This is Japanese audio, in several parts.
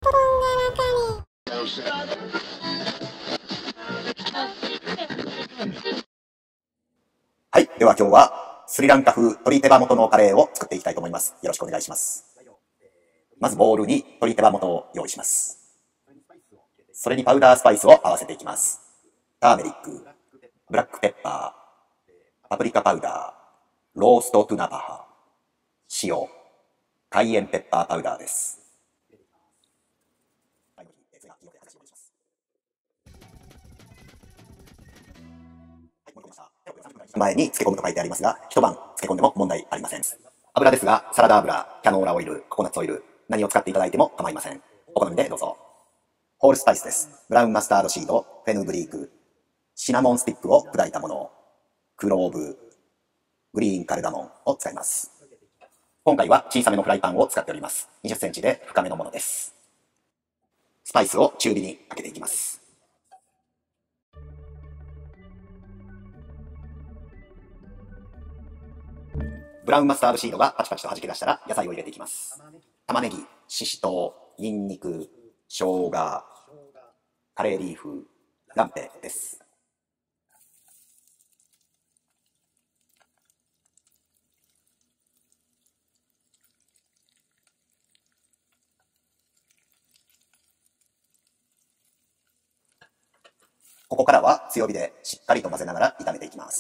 はい。では今日はスリランカ風鶏手羽元のカレーを作っていきたいと思います。よろしくお願いします。まずボウルに鶏手羽元を用意します。それにパウダースパイスを合わせていきます。ターメリック、ブラックペッパー、パプリカパウダー、ローストトゥナパハ、塩、カイエンペッパーパウダーです。前に漬け込むと書いてありますが、一晩漬け込んでも問題ありません。油ですが、サラダ油、キャノーラオイル、ココナッツオイル、何を使っていただいても構いません。お好みでどうぞ。ホールスパイスです。ブラウンマスタードシード、フェヌグリーク、シナモンスティックを砕いたもの、クローブ、グリーンカルダモンを使います。今回は小さめのフライパンを使っております。20センチで深めのものです。スパイスを中火にかけていきます。ブラウンマスタードシードがパチパチと弾け出したら野菜を入れていきます。玉ねぎ、ししとう、ニンニク、生姜、カレーリーフ、ランペです。ここからは強火でしっかりと混ぜながら炒めていきます。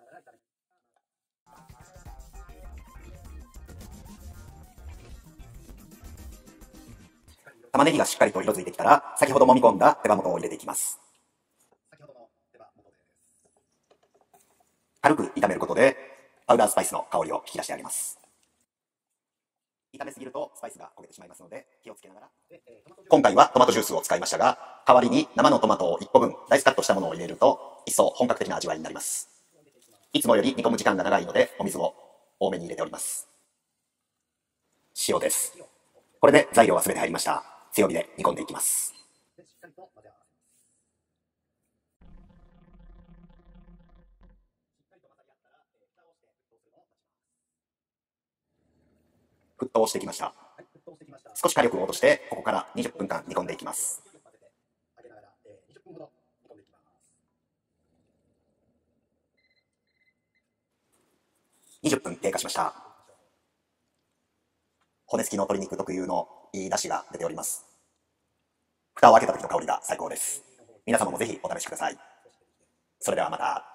玉ねぎがしっかりと色づいてきたら、先ほど揉み込んだ手羽元を入れていきます。軽く炒めることで、パウダースパイスの香りを引き出してあげます。炒めすぎるとスパイスが焦げてしまいますので、気をつけながら。今回はトマトジュースを使いましたが、代わりに生のトマトを1個分、ダイスカットしたものを入れると、一層本格的な味わいになります。いつもより煮込む時間が長いので、お水を多めに入れております。塩です。これで材料は全て入りました。強火で煮込んでいきます。沸騰してきました。少し火力を落として、ここから20分間煮込んでいきます。20分経過しました。骨付きの鶏肉特有のいい出汁が出ております。蓋を開けた時の香りが最高です。皆様もぜひお試しください。それではまた。